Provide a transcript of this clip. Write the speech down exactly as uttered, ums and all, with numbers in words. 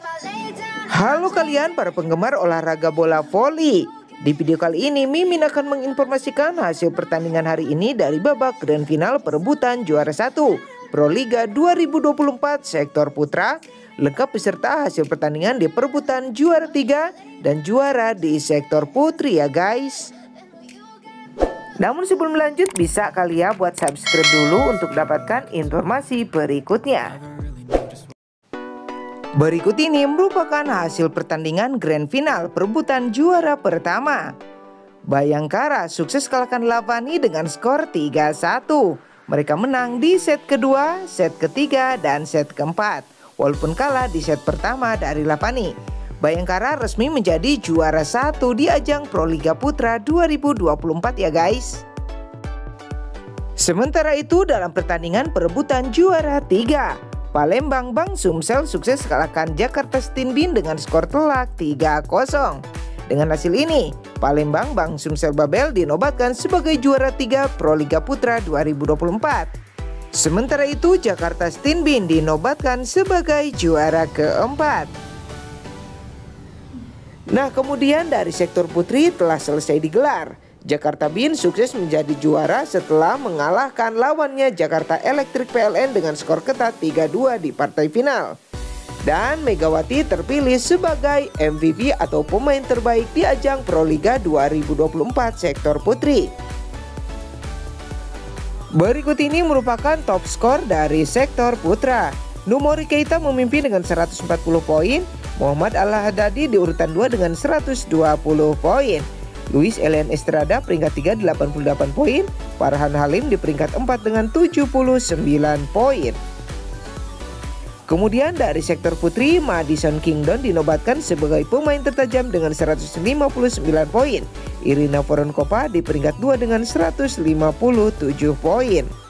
Halo kalian para penggemar olahraga bola voli. Di video kali ini Mimin akan menginformasikan hasil pertandingan hari ini dari babak grand final perebutan juara satu Pro Liga dua ribu dua puluh empat sektor putra. Lengkap beserta hasil pertandingan di perebutan juara tiga dan juara di sektor putri ya guys. Namun sebelum lanjut, bisa kali ya buat subscribe dulu untuk dapatkan informasi berikutnya. Berikut ini merupakan hasil pertandingan grand final perebutan juara pertama. Bayangkara sukses kalahkan Lavani dengan skor tiga satu. Mereka menang di set kedua, set ketiga, dan set keempat. Walaupun kalah di set pertama dari Lavani, Bayangkara resmi menjadi juara satu di ajang Pro Liga Putra dua ribu dua puluh empat ya guys. Sementara itu dalam pertandingan perebutan juara tiga, Palembang Bang Sumsel sukses kalahkan Jakarta Stinbin dengan skor telak tiga kosong. Dengan hasil ini, Palembang Bang Sumsel Babel dinobatkan sebagai juara tiga Pro Liga Putra dua ribu dua puluh empat. Sementara itu Jakarta Stinbin dinobatkan sebagai juara keempat. Nah, kemudian dari sektor putri telah selesai digelar. Jakarta Bin sukses menjadi juara setelah mengalahkan lawannya Jakarta Electric P L N dengan skor ketat tiga dua di partai final. Dan Megawati terpilih sebagai M V P atau pemain terbaik di ajang Pro Liga dua ribu dua puluh empat sektor putri. Berikut ini merupakan top skor dari sektor putra. Numori Keita memimpin dengan seratus empat puluh poin. Muhammad Al-Haddadi di urutan dua dengan seratus dua puluh poin. Luis Elian Estrada peringkat tiga delapan puluh delapan poin. Farhan Halim di peringkat empat dengan tujuh puluh sembilan poin. Kemudian dari sektor putri, Madison Kingdon dinobatkan sebagai pemain tertajam dengan seratus lima puluh sembilan poin. Irina Voronkova di peringkat dua dengan seratus lima puluh tujuh poin.